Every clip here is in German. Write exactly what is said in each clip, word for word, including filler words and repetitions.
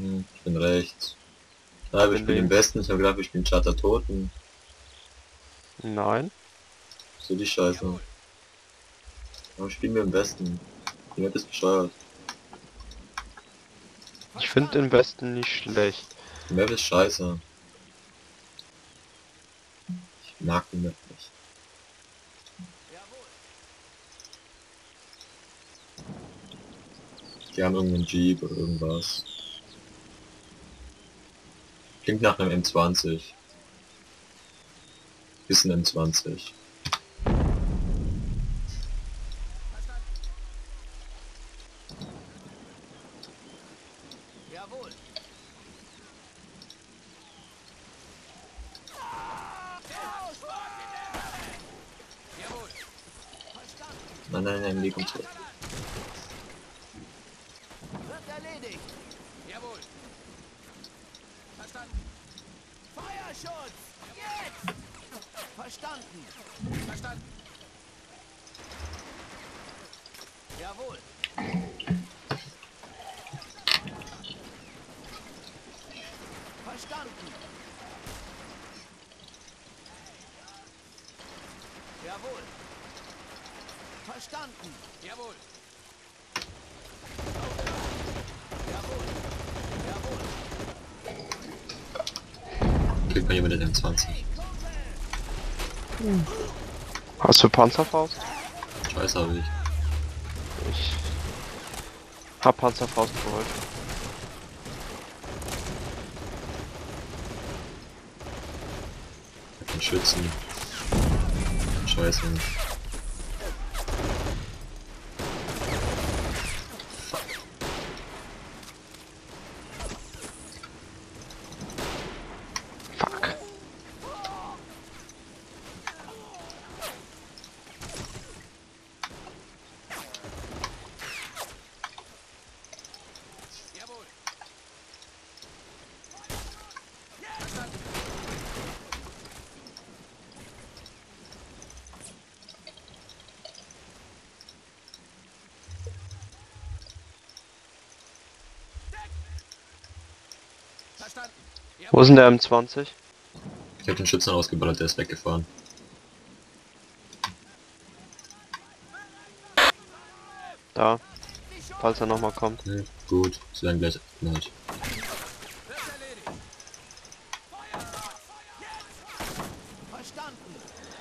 Hm, ich bin rechts. Ja, wir bin spielen den links. Besten. Ich habe gedacht, wir spielen Charter Toten. Nein. So die Scheiße. Warum spielen wir im Besten? Die Map ist bescheuert. Ich finde den Westen nicht schlecht. Die Map ist scheiße. Ich mag die Map nicht. Die haben irgendeinen Jeep oder irgendwas. Klingt nach einem M zwanzig. Ist ein M zwanzig. Jawohl. Jawohl. Verstanden. Nein, nein, nein, leg uns zurück. Wird erledigt. Jawohl. Verstanden. Feuerschutz. Jetzt. Verstanden. Verstanden. Jawohl. Verstanden. Jawohl. Verstanden. Jawohl. Jawohl. Jawohl. Kriegt mal jemand den M zwanzig. Hast du Panzerfaust? Scheiße habe ich. Ich hab Panzerfaust geholt. Den Schützen. Scheiße. Fuck. Jawohl. Verstanden. Wo ist denn der M zwanzig? Ich habe den Schützen ausgeballert, der ist weggefahren. Da. Falls er nochmal kommt. Hm, gut, sie werden gleich abgeknallt. Wird erledigt. Feuerschutz. Jetzt. Verstanden.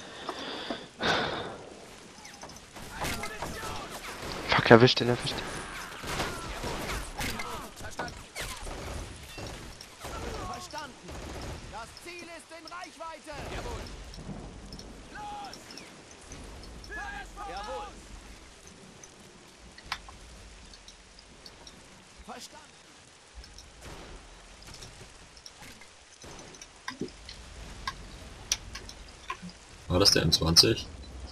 Fuck, erwischt den, erwischt den. Verstanden. Verstanden. Das Ziel ist in Reichweite. Jawohl. Los! Jawohl. Verstanden. War das der M zwanzig?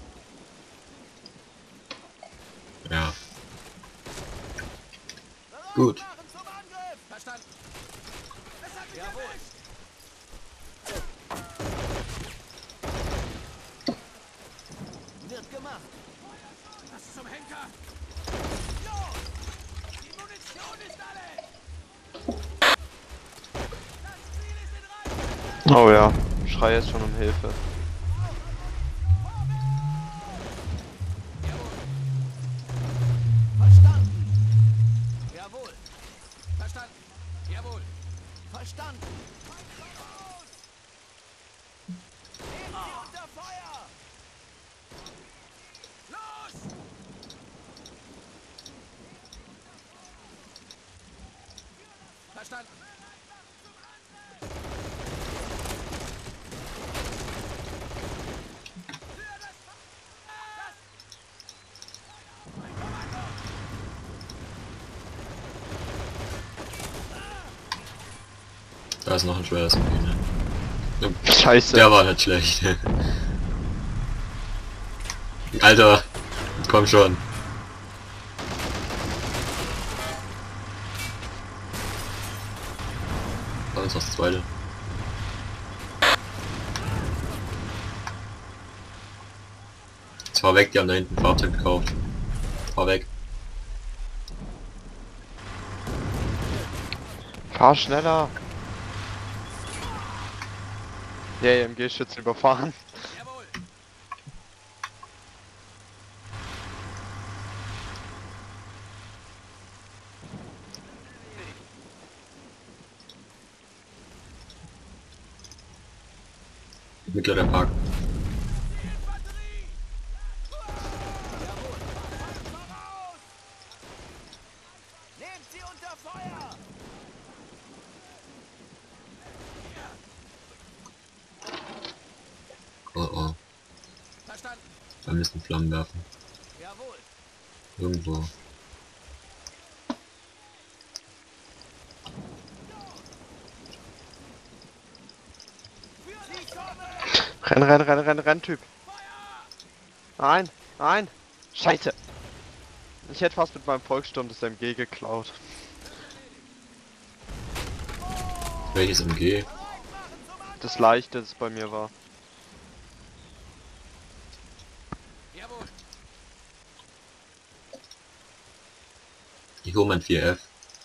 Ja. Gut. Machen zum Angriff. Verstanden. Jawohl. Wird gemacht. Was zum Henker? Los! Die Munition ist alle! Das Ziel ist in Reichweite! Oh ja. Schrei jetzt schon um Hilfe. Verstanden. Jawohl. Verstanden. Jawohl. Verstanden. Nehmen Sie unter Feuer! Los! Verstanden. Da ist noch ein schweres M P, ne? Scheiße. Der war nicht schlecht. Alter, komm schon. War das das zweite? Jetzt fahr weg, die haben da hinten ein Fahrzeug gekauft. Fahr weg. Fahr schneller. Der E M G-Schützen überfahren. Jawohl. Mittlerer Park. Batterie. Jawohl. Voraus. Nehmt sie unter Feuer. Oh oh. Verstanden. Wir müssen Flammen werfen. Jawohl. Irgendwo. Sie kommen. Renn, renn, renn, renn, renn, Typ. Nein, nein. Scheiße. Ich hätte fast mit meinem Volkssturm das M G geklaut. Welches M G? Das leichte, das bei mir war. Jawohl. Ich hole mein vier F.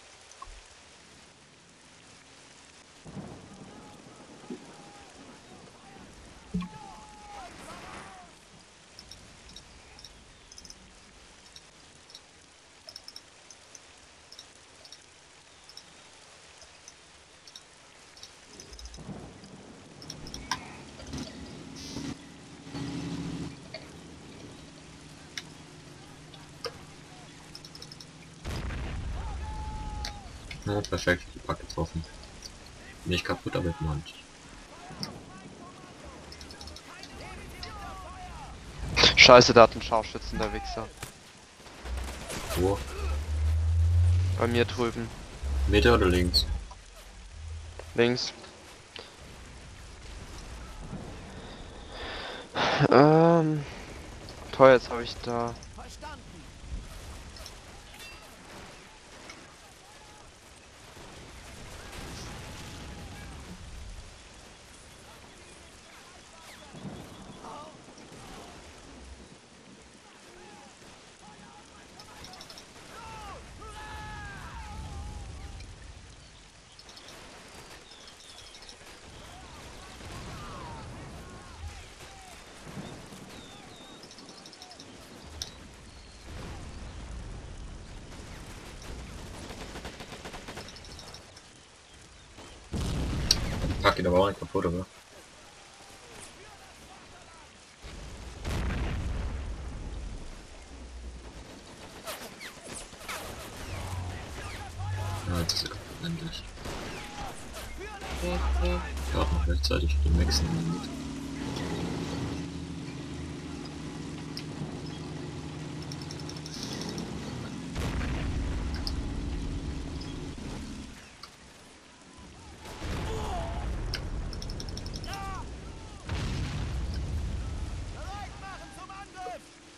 Oh, perfekt, die Pack getroffen. Nicht kaputt, aber manch. Scheiße, da hat einen Scharfschützen, der Wichser. Wo? Bei mir drüben. Mitte oder links? Links. Ähm. Toll, jetzt habe ich da. Verstanden. Die Pack geht aber auch nicht kaputt, oder? Ja, jetzt ist er kaputt, endlich. Gerade noch rechtzeitig den Maxen mit. Bereit machen zum Angriff.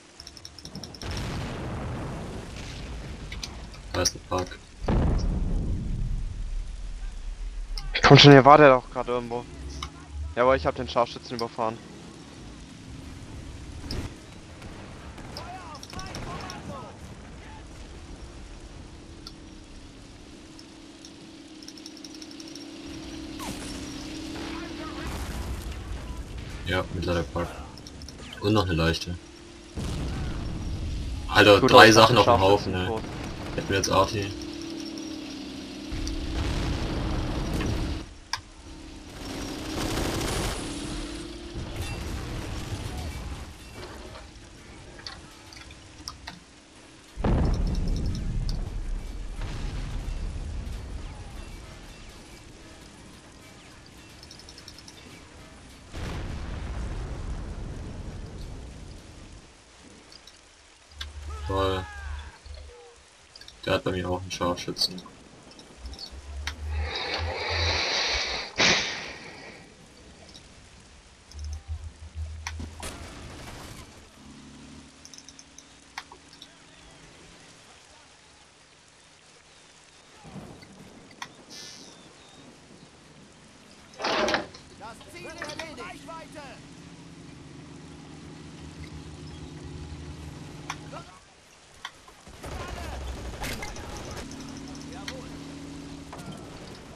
Da ist der Park. Komm schon, hier war der doch gerade irgendwo. Ja, aber ich habe den Scharfschützen überfahren. Ja, mittlerer Park. Und noch eine leichte. Alter, Gut, drei aus, Sachen hab auf den dem Haufen, Scharfschützen ne? tot. Hätten wir jetzt auch hier. Toll. Der hat bei mir auch einen Scharfschützen. Das Ziel ist in Reichweite. Jawohl.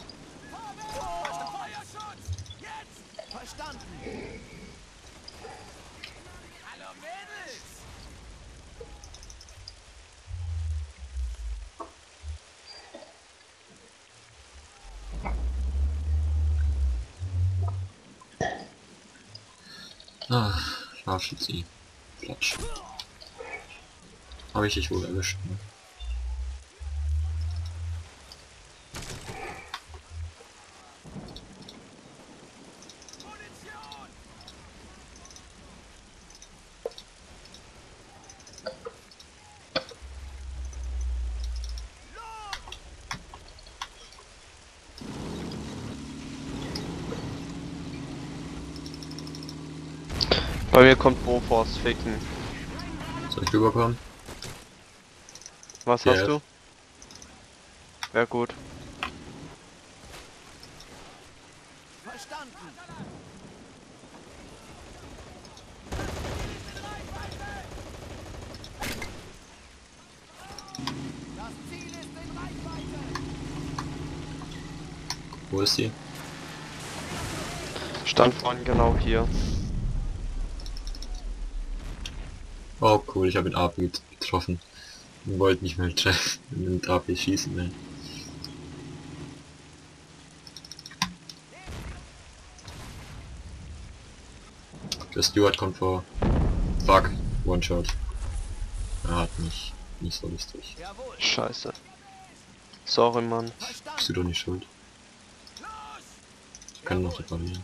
Ah, Scharfschütze. Platsch. Habe ich dich wohl erwischt, ne? Bei mir kommt Bofors ficken. Soll ich rüberkommen? Was Ja. hast du? Ja gut. Verstanden. Das Ziel ist in Reichweite. Wo ist sie? Stand vorhin genau hier. Oh cool, ich habe den A P get- getroffen. Und wollte nicht mehr treffen. Mit dem A P schießen, ne? Der Steward kommt vor. Fuck. One-Shot. Er hat mich nicht so lustig. Jawohl. Scheiße. Sorry, Mann. Bist Verstanden. du doch nicht schuld. Wir können noch reparieren.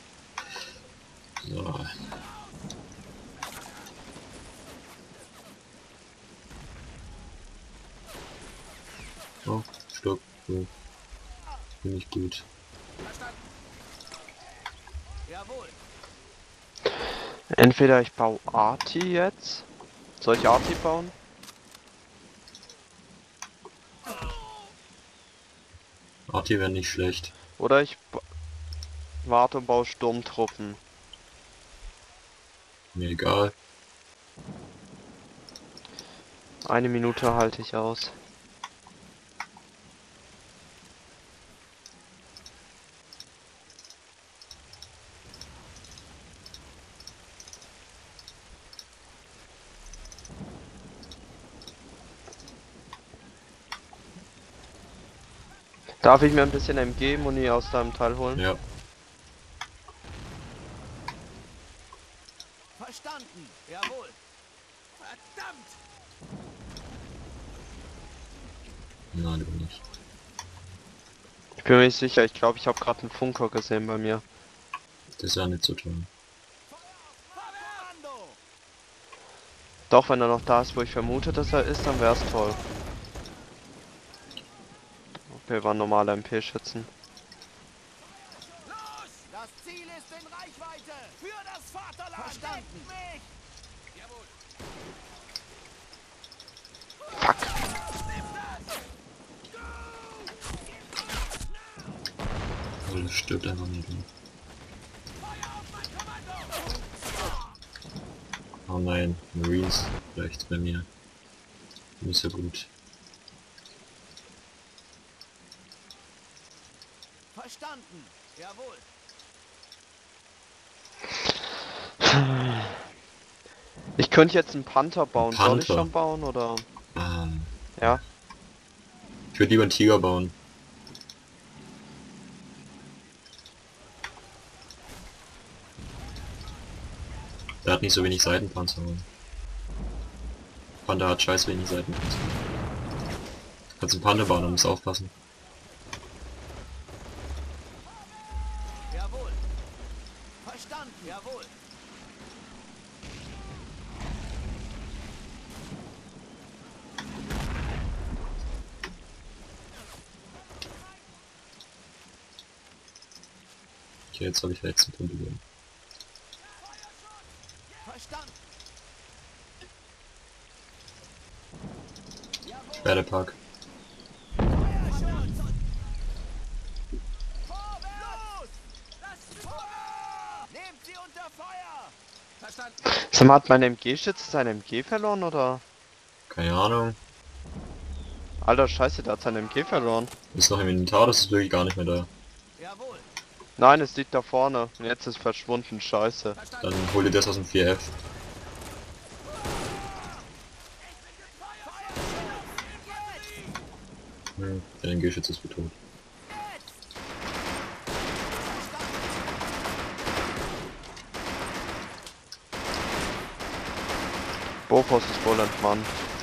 So. Oh, Stopp. So. Bin ich gut. Verstanden. Jawohl. Entweder ich baue Arti jetzt. Soll ich Arti bauen? Arti wäre nicht schlecht. Oder ich ba- warte und baue Sturmtruppen. Mir egal. Eine Minute halte ich aus. Darf ich mir ein bisschen M G-Muni aus deinem Teil holen? Ja. Verstanden. Jawohl. Verdammt. Nein, du nicht. Ich bin mir nicht sicher, ich glaube, ich habe gerade einen Funker gesehen bei mir. Das ist ja nicht so toll. Kommando. Doch, wenn er noch da ist, wo ich vermute, dass er ist, dann wäre es toll. Okay, waren normale M P-Schützen. Los. Das Ziel ist in Reichweite. Für das Vaterland. Verstanden. Mich. Jawohl. Fuck. Aber das stirbt einfach nicht. Ne? Oh nein, Marines rechts bei mir. Nicht so gut. Verstanden. Jawohl. Ich könnte jetzt einen Panther bauen. Panther? Soll ich schon bauen oder? Ähm, Ja. ich würde lieber einen Tiger bauen. Der hat nicht so wenig Seitenpanzer. Panther hat scheiß wenig Seitenpanzer. Kannst einen Panther bauen, du musst aufpassen. Jawohl. Verstanden. Jawohl. Okay, jetzt habe ich letzten Punkt gewonnen. Verstanden. Schwerdepark. Feuerschutz. Vorwärts. Lasst vorwärts. Nehmt sie unter Feuer. Verstanden. Sag mal, hat mein M G-Schütze sein M G verloren oder? Keine Ahnung. Alter Scheiße, der hat sein M G verloren. Ist noch im Inventar, das ist wirklich gar nicht mehr da. Jawohl. Nein, es liegt da vorne. Und jetzt ist es verschwunden, scheiße. Verstanden. Dann hol dir das aus dem vier F. Hm, der Geschütz ist tot. Bofors ist wohl entmannt.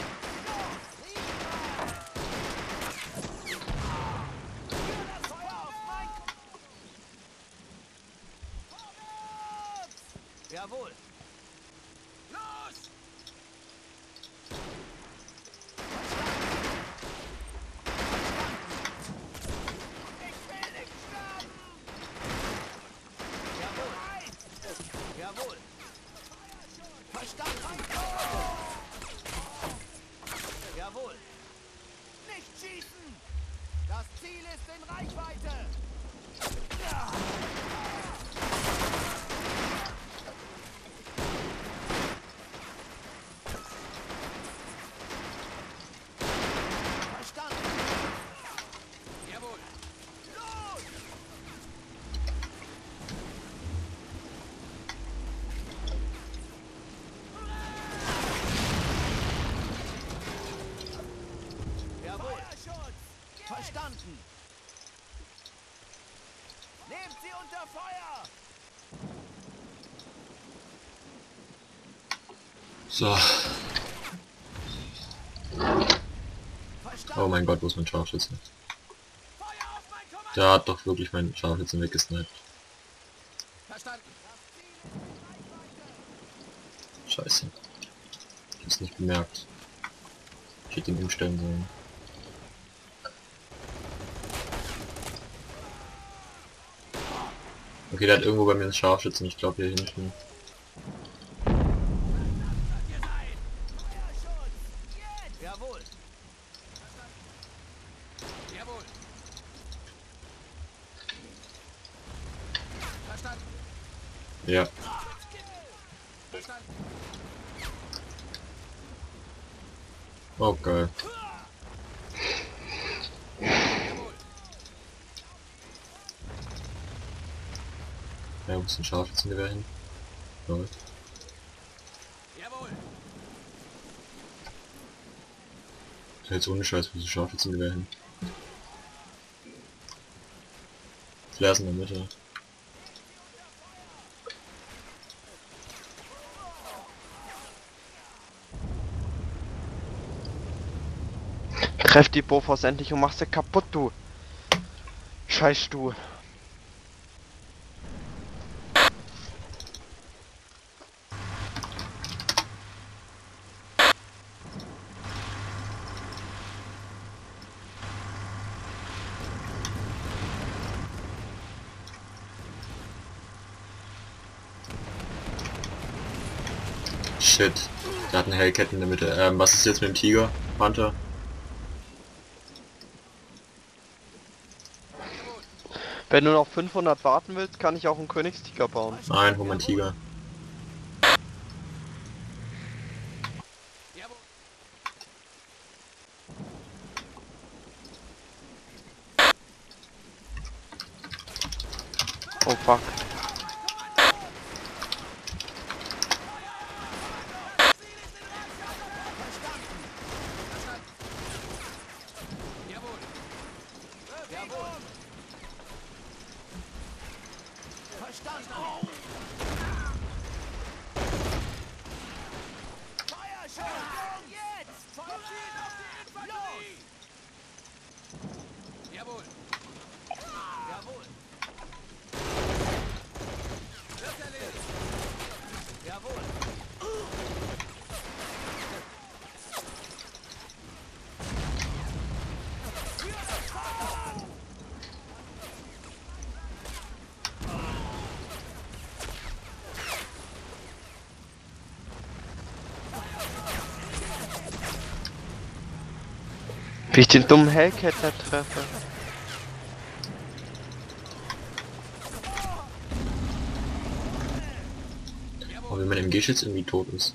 Jawohl. Los! Ich will nicht sterben! Jawohl. Jawohl. Verstanden. Jawohl. Nicht schießen! Das Ziel ist in Reichweite! Ja. Verstanden. Nehmt sie unter Feuer. So. Verstanden. Oh mein Gott, wo ist mein Scharfschütze? Feuer auf mein Kommando. Der hat doch wirklich meinen Scharfschützen weggesniped. Verstanden. Scheiße. Ich hab's nicht bemerkt. Ich hätte ihn umstellen sollen. Okay, der hat irgendwo bei mir einen Scharfschützen, ich glaube hier hinten. Jawohl. Jawohl. Verstanden. Ja. Verstanden. Oh geil. Ja, wo ist ein Scharfschützengewehr hin? Läuft. Jawohl. Jetzt ohne Scheiß, wo ist ein Scharfschützengewehr hin? Flares in der Mitte. Treff die Bofors endlich und mach sie kaputt, du. Scheiß du. Shit. Der hat eine Hellkette in der Mitte. Ähm, was ist jetzt mit dem Tiger? Hunter? Wenn du noch fünfhundert warten willst, kann ich auch einen Königstiger bauen. Nein, hol mal einen Tiger. Jawohl. Oh fuck. Jawohl. Jawohl. Verstanden. Feuerschutz! Jetzt! Fokussieren auf die Infanterie! Jawohl. Jawohl. Wird erledigt. Jawohl. Wie ich den dummen Hellcat nicht treffe. Oh, wenn mein M G-Schütz irgendwie tot ist.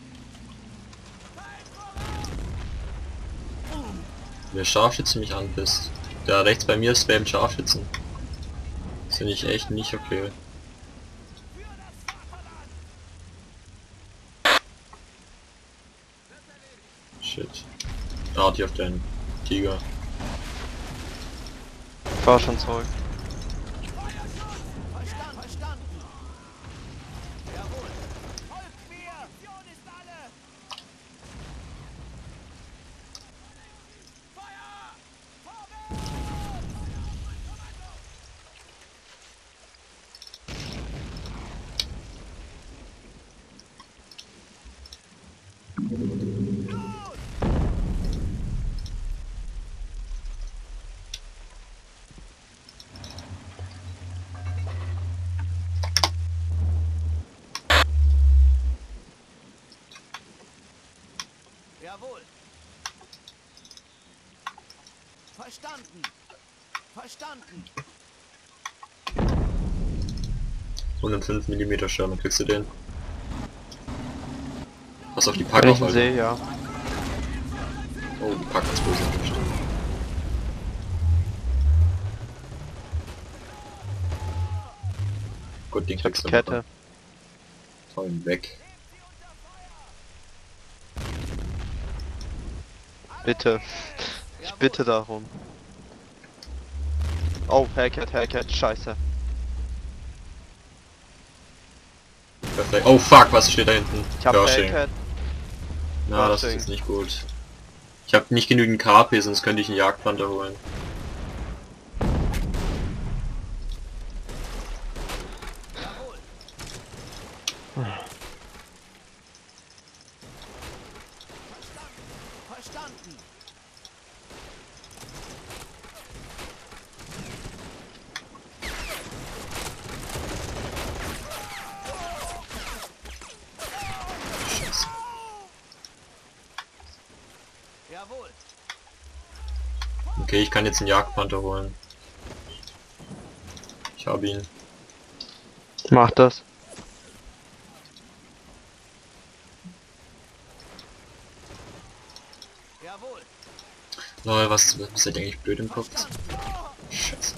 Der Scharfschütze mich anpisst. Da rechts bei mir spammt Scharfschützen. Das finde ich echt nicht okay. Shit. Da hat die auf den Tiger. Ich war schon zurück. Verstanden. Verstanden. Jawohl. Folgt mir. Mission ist alle. Jawohl. Verstanden. Verstanden. hundertfünf Millimeter Scherben, kriegst du den? Pass auf die Wenn Pack ich auf, ihn Alter. sehe, ja. Oh, die Pack hat's böse erwischt. Gut, den Ich hab kriegst die du Kette. Hau ihn weg. Bitte. Ich bitte darum. Oh, Hellcat, Hellcat, scheiße. Perfekt. Oh fuck, was steht da hinten? Ich hab Pershing. Hellcat. Na, das ist Pershing. jetzt nicht gut. Ich habe nicht genügend K P, sonst könnte ich einen Jagdpanther holen. Verstanden. Scheiße. Jawohl. Okay, ich kann jetzt einen Jagdpanther holen. Ich habe ihn. Mach das. Jawohl. Lol, was ist, was ist eigentlich blöd im Kopf? Scheiße.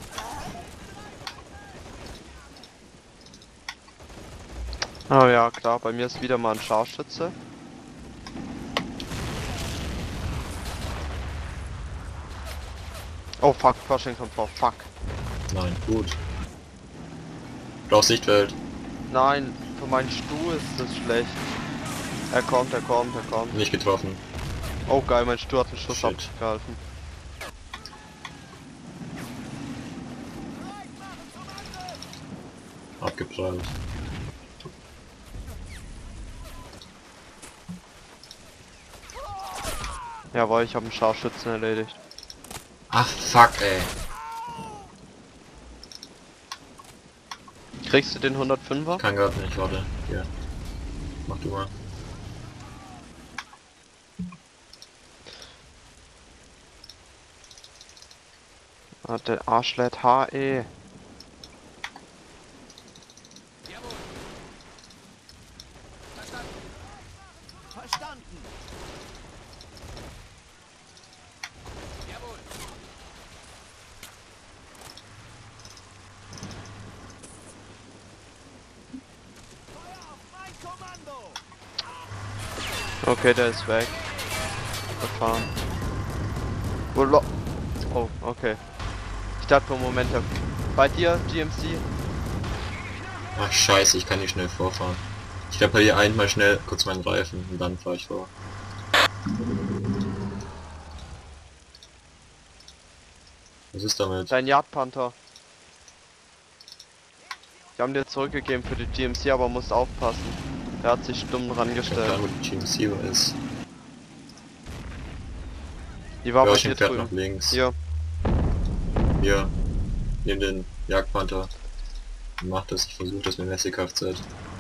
Oh ja, klar, bei mir ist wieder mal ein Scharfschütze. Oh fuck, Pershing kommt vor, fuck. Nein, gut. Blaues Sichtfeld. Nein, für meinen Stuhl ist das schlecht. Er kommt, er kommt, er kommt. Nicht getroffen. Oh geil, mein Stuhl hat einen Schuss Shit. abgehalten. Abgeprallt. Jawohl, ich habe einen Scharfschützen erledigt. Ach fuck, ey. Kriegst du den hundertfünfer? Kann grad nicht, warte. Hier. Mach du mal. Warte, Arschlet H E. Jawohl. Verstanden. Verstanden. Jawohl. Feuer auf mein Kommando. Okay, der ist weg. Gefahren. Wo lo Oh, okay. Ich dachte für einen Moment, der- bei dir, G M C? Ach scheiße, ich kann nicht schnell vorfahren. Ich repariere einmal schnell kurz meinen Reifen und dann fahre ich vor. Was ist damit? Dein Jagdpanther. Die haben dir zurückgegeben für die G M C, aber musst aufpassen. Der hat sich dumm dran Ich hab gestellt. keine, wo die G M C ist. Die war bei Pershing dir fährt drüben. nach links. Hier. Hier. Nimm den Jagdpanther. Mach das, ich versuche das mit dem S C Kfz.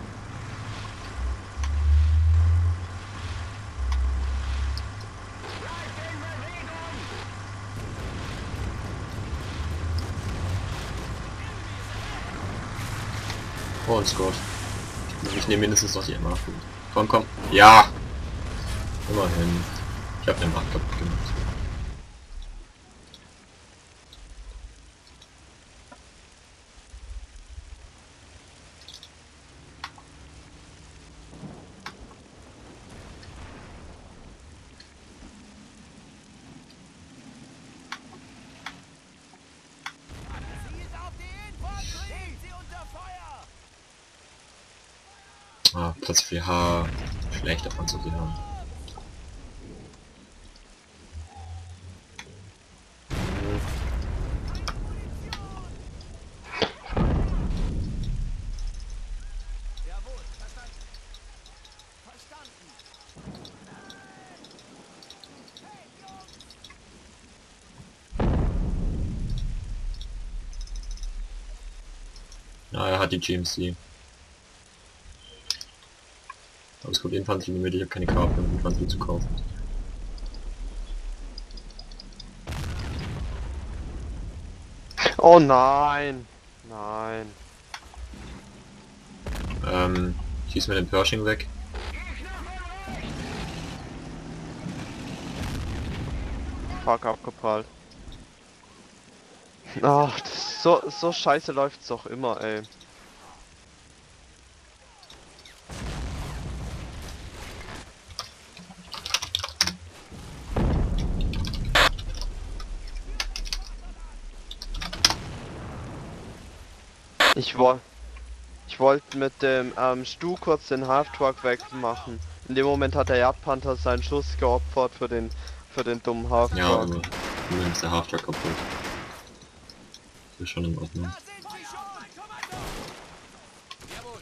Oh, und Scott. Ich, ich nehme mindestens noch die M acht. Komm, komm. Ja! Immerhin. Ich habe den M acht kaputt gemacht. Zielt auf die Infanterie. Sie unter Feuer. Ah, Platz vier H. Schlecht davon zu sehen. Jawohl. Verstanden. Verstanden. Hey, Jungs. Ja, er hat die G M C. Aber es kommt Infanterie mit, ich habe keine Karte, um Infanterie zu kaufen. Oh nein! Nein. Ähm, schieß mir den Pershing weg. Fuck, abgeprallt. Ach, das so, so scheiße läuft's doch immer, ey. Ich wollte ich wollte mit dem ähm, Stu kurz den Half-Truck wegmachen. In dem Moment hat der Jagdpanther seinen Schuss geopfert für den für den dummen Ja, Half-Truck. aber immerhin ist der Half-Truck kaputt. Das ist schon in Ordnung. Da sind sie schon! Kommando! Jawohl!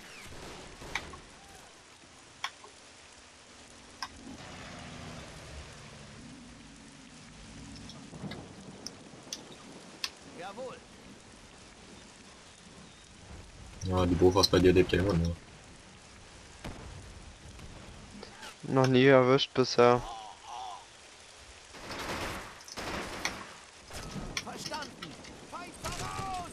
Jawohl! Ja, die Bofors bei dir lebt ja immer noch. Noch nie erwischt bisher. Verstanden! Feind voraus!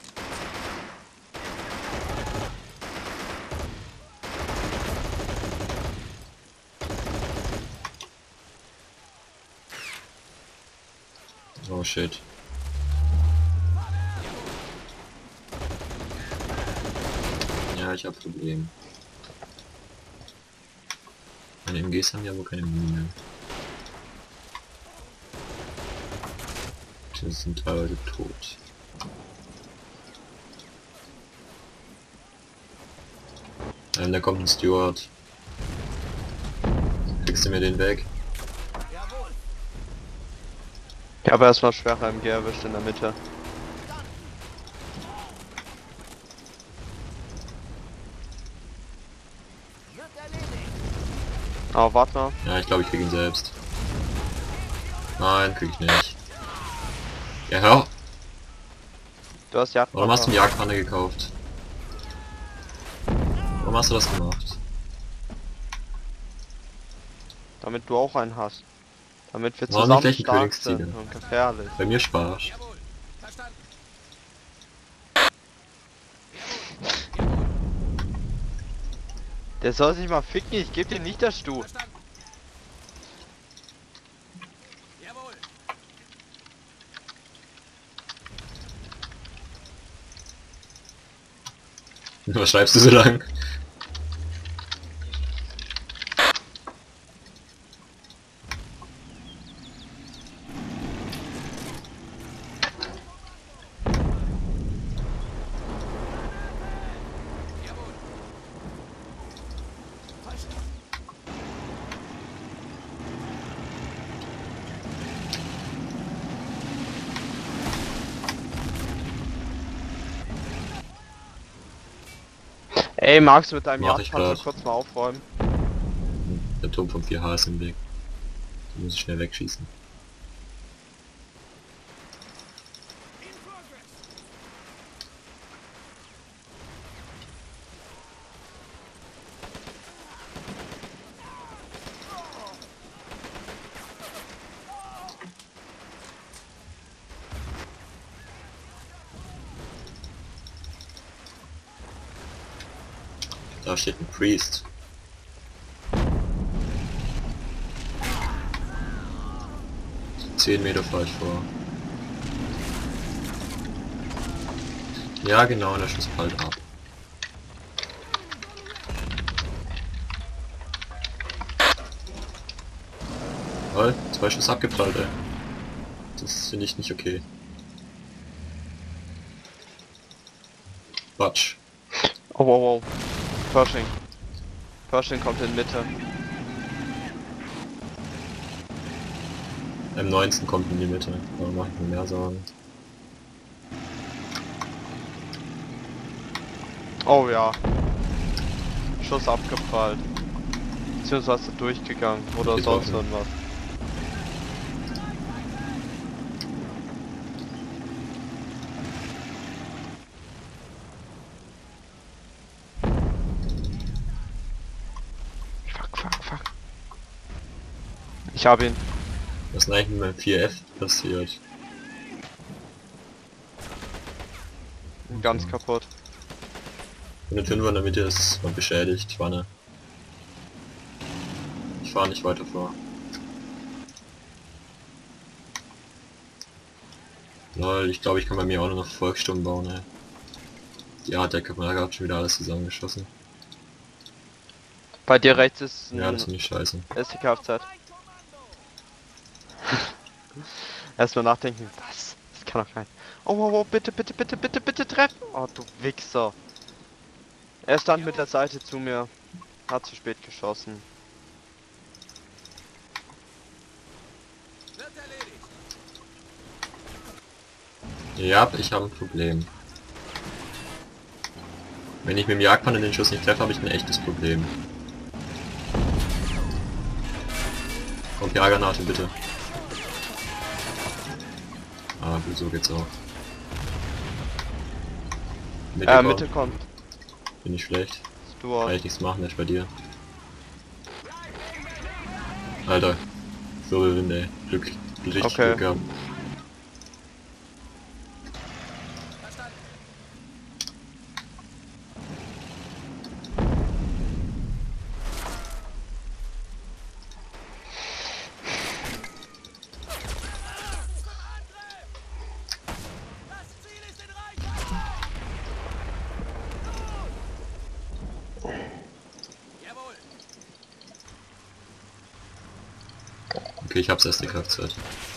Oh shit. Ja, ich hab Probleme. Meine M Gs haben ja wohl keine Muni mehr. Die sind teilweise tot. Ähm, da kommt ein Steward. Kriegst du mir den weg? Jawohl! Ich habe erstmal schwerer M G erwischt in der Mitte. Wird erledigt! Aber warte mal. Ja, ich glaube, ich krieg ihn selbst. Nein, krieg ich nicht. Ja, hör! Du hast Jagdpanther. Warum hast du eine Jagdpanne gekauft? Warum hast du das gemacht? Damit du auch einen hast. Damit wir Warum zusammen nicht gleich einen stark sind Königstiger? und gefährlich. Bei mir Spaß. Jawohl! Verstanden! Der soll sich mal ficken, ich geb dir nicht das Stu. Verstanden! Jawohl! Was schreibst du so lang? Jawohl! Verstanden! Ey, magst du mit deinem Mach ich Jagdpanzer grad. kurz mal aufräumen? Der Turm vom vier H ist im Weg. Den muss ich schnell wegschießen. In progress! Da steht ein Priest. Zehn Meter falsch vor. Ja genau, der Schuss prallt ab. Toll, zwei Schuss abgeprallt, ey. Das finde ich nicht okay. Quatsch. Oh, wow, wow. Pershing. Pershing kommt in Mitte. M neunzehn kommt in die Mitte. Warum mache ich mir mehr Sorgen? Oh ja. Schuss abgeprallt. Beziehungsweise durchgegangen oder Getroffen. sonst irgendwas. Fuck, fuck, fuck. Ich hab ihn. Was ist denn eigentlich mit meinem vier F passiert? Ganz kaputt. Und der Fünfer in der Mitte ist mal beschädigt, Wanne. Ich fahre nicht weiter vor. Lol, ich glaube, ich kann bei mir auch nur noch Volkssturm bauen, ey. Ja, der Kamera hat schon wieder alles zusammengeschossen. Bei dir rechts ist ein Ja, das finde ich scheiße. S D K F Z. Erstmal nachdenken, was? Das kann doch kein. Oh, oh, oh, bitte, bitte, bitte, bitte, bitte treffen! Oh, du Wichser. Er stand mit der Seite zu mir. Hat zu spät geschossen. Wird erledigt. Ja, ich habe ein Problem. Wenn ich mit dem Jagdpanzer den Schuss nicht treffe, habe ich ein echtes Problem. Kommt Jagernaute, bitte. Ah, gut, so geht's auch. Mitte, Äh, kommt. Mitte kommt. Bin ich schlecht. Stuart. Kann ich nichts machen, nicht bei dir. Alter. Wirbelwind, ey. Glück. Richtig Okay. Glück gehabt. Das Ziel ist in Reichweite. Jawohl. Okay, ich hab's erst die Kraftzeit.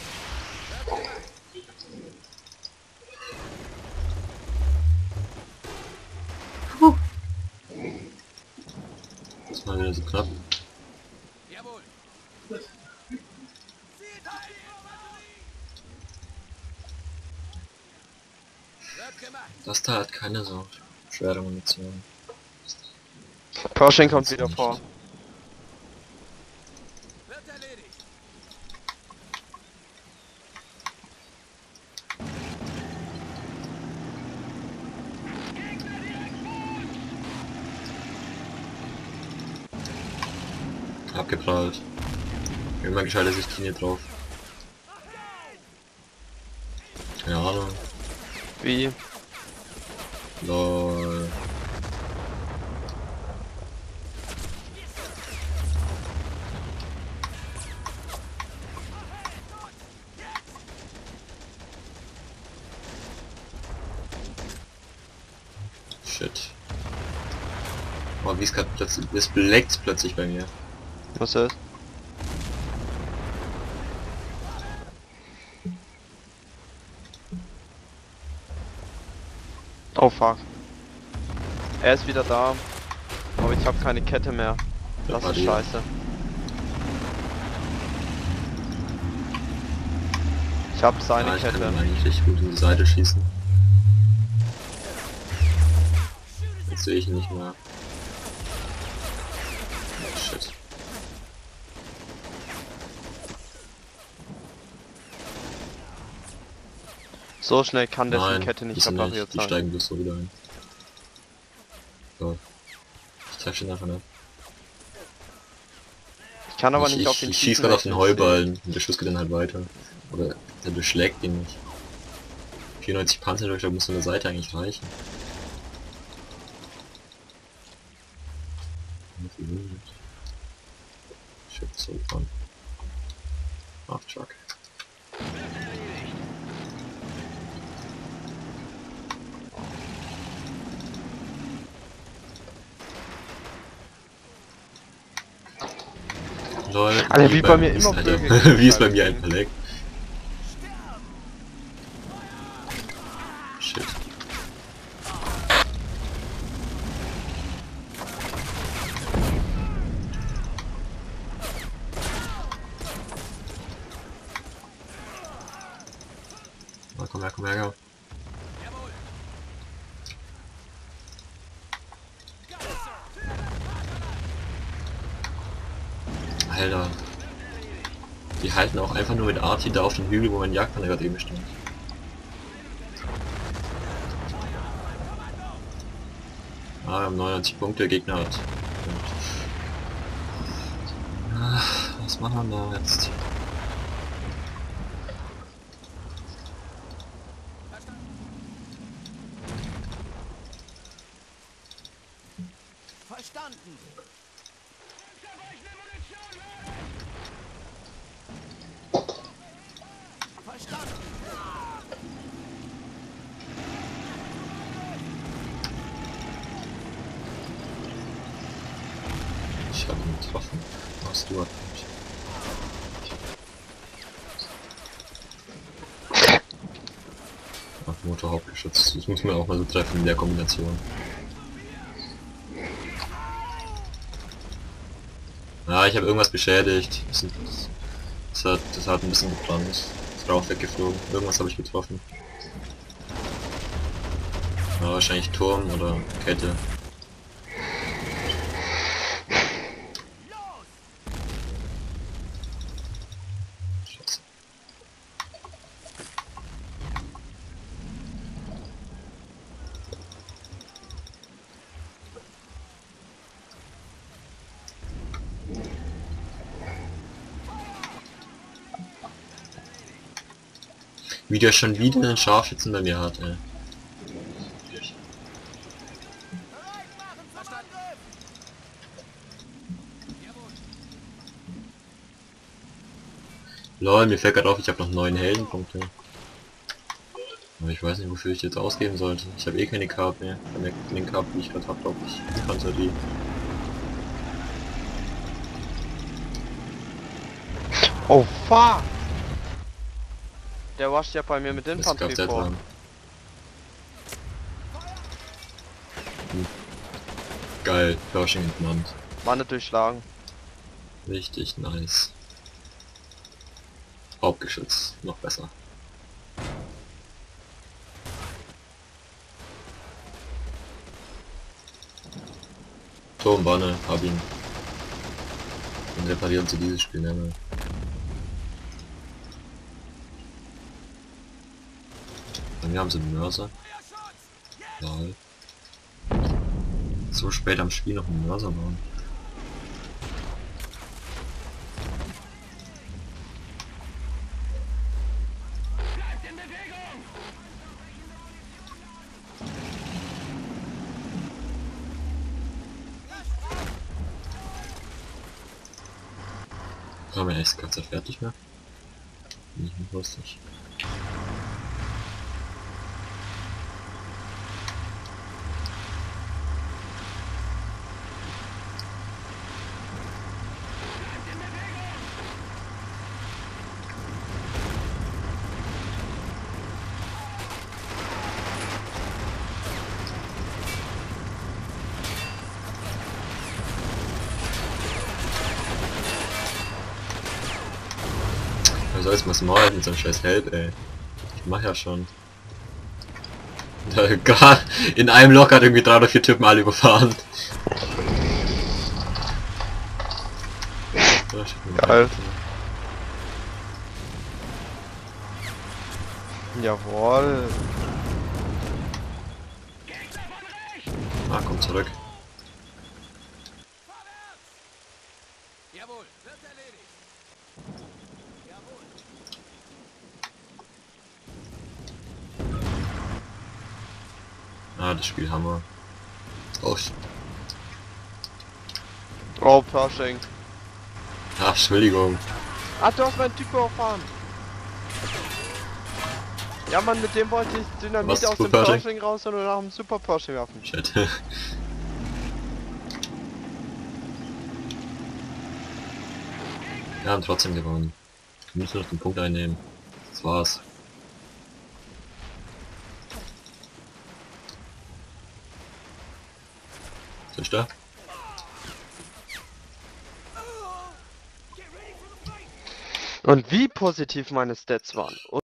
Das war wieder so knapp. Jawohl. Zielteil Infanterie. Wird gemacht. Das da hat keine so schwere Munition. Pershing kommt wieder vor. Wird erledigt. Abgeprallt. Immer gescheite Sichtlinie drauf. Keine Ahnung. Wie? Lol. Shit. Oh, wie es gerade plötzlich. Es leckt plötzlich bei mir. Was ist? Oh fuck. Er ist wieder da. Aber ich habe keine Kette mehr. Das ist scheiße. Ich habe seine Ja, ich Kette. kann eigentlich richtig gut in die Seite schießen. Jetzt sehe ich ihn nicht mehr. Shit. So schnell kann dessen Nein, Kette nicht ist er repariert Die sein. steigen bloß so wieder ein. So. Ich treffe ihn einfach nicht. Ich kann aber ich, nicht ich, auf den ich schießen, schieß gerade auf den weil ich nicht sehe. Heuballen und der Schuss geht dann halt weiter. Aber der durchschlägt ihn nicht. vierundneunzig Panzer durch, da muss so eine Seite eigentlich reichen. Shit, so fun. Ach, Chuck. Lol, Alter, wie bei beim- mir ist, immer Alter, Blöcke wie es bei gefallen mir sind. einfach leckt. Shit. Na, komm her, komm her, komm. Jawohl. Alter. Die halten auch einfach nur mit Arti da auf den Hügel, wo mein Jagdpanzer gerade eben stand. Ah, wir haben neunundneunzig Punkte, der Gegner hat. Ach, was machen wir da jetzt? Verstanden. Verstanden. Ich habe ihn getroffen. Was du hast. Ach, Motorhauptgeschütz. Das muss man auch mal so treffen in der Kombination. Ah, ich habe irgendwas beschädigt. Das, das, hat, das hat ein bisschen gebrannt. Ist Rauch weggeflogen. Irgendwas habe ich getroffen. Ja, wahrscheinlich Turm oder Kette. Scheiße. Wie der schon wieder einen Scharfschützen bei mir hat, ey. Bereit machen zum Angriff. Lol, mir fällt gerade auf, ich habe noch neun Heldenpunkte. Aber ich weiß nicht, wofür ich jetzt ausgeben sollte. Ich habe eh keine Card mehr. Von der, von den Card, die ich gerade habe, glaube ich. Infanterie. Oh fuck! Der wascht ja bei mir mit Das Infanterie gab vor. hm. Geil, Pershing entmannt. War nicht durchschlagen. Richtig nice. Hauptgeschütz, noch besser. Turmbanne, hab ihn. Dann reparieren sie dieses Spiel nicht mehr. Bei mir haben sie einen Mörser. Lol. So spät am Spiel noch einen Mörser bauen. Haben wir echt ganz fertig mehr? Bin ich nicht lustig. Wer soll jetzt mal small mit seinem scheiß Help, ey? Ich mach ja schon. Gar in einem Loch hat irgendwie drei oder vier Typen alle überfahren. Geil. Jawohl. Ah, komm zurück. Jawohl, wird erledigt. Jawohl. Ah, das Spiel Hammer. Oh, sch- Oh, Pershing. ah, Entschuldigung. Ah, du hast meinen Typ überfahren. Ja, Mann, mit dem wollte ich Dynamit Was, aus dem Super Pershing? Pershing raus und nach dem Super Pershing werfen. Shit. Wir haben trotzdem gewonnen. Wir müssen noch den Punkt einnehmen. Das war's. Ist da? Und wie positiv meine Stats waren.